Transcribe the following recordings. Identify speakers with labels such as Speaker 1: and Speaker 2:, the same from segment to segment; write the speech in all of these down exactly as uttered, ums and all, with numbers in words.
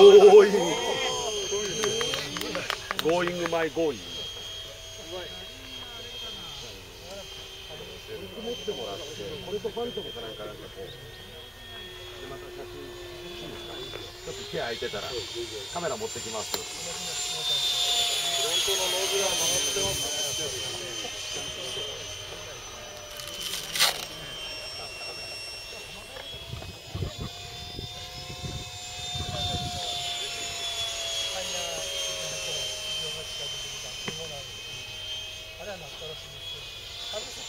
Speaker 1: ゴーイングゴーイングマイゴーイング持ってもらって、これとファントムかなんかなんかこうでまた写真いいですか？ちょっと手空いてたらカメラ持ってきます。フロントのノーズが曲がってますね。あれはなったらしいですけど、春先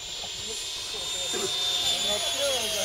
Speaker 1: なってるのか。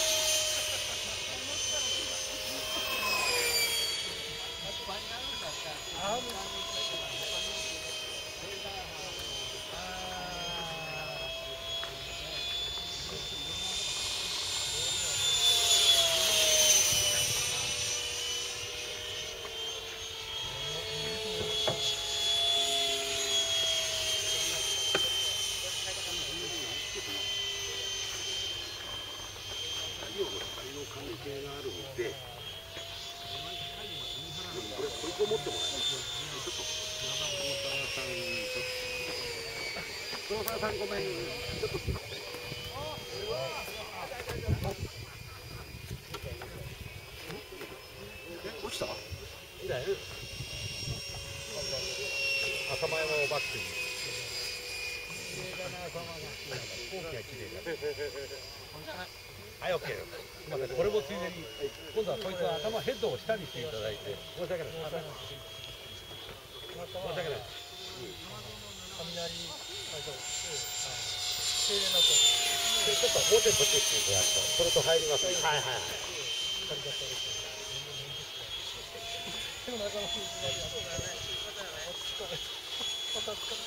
Speaker 1: 関係があるので、でもこれこれを持ってもらいます。ちょっと黒沢さん、黒沢さんごめん、ちょっとすいません。え、落ちた？いない。朝前のバックに。大きな綺麗だ。はい、オッケー。すみません、これもついでに、今度はこいつは頭ヘッドを下にしていただいて、申し訳ない。申し訳ない。雷、最初、停電だと。ちょっともうちょいこっちにしてやると、それと入りますね。はいはいはい。でも中の数字がやってない。また使う。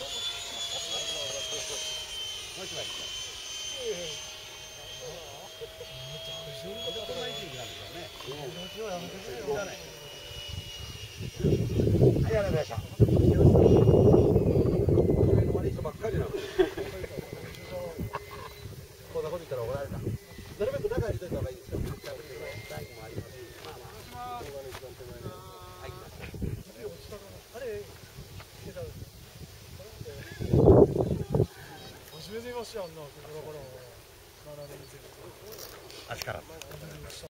Speaker 1: もう一枚。はい、やられました。悪い人ばっかりなの。こんなこと言ったら怒られた。なるべく中に入れといた方がいいですよ。大工もありますし。まあまあ。動画の一番手前に。はい、来ました。あれ、来てたんですよ。初めて見ましたよ、あんな。ここから。あっちから。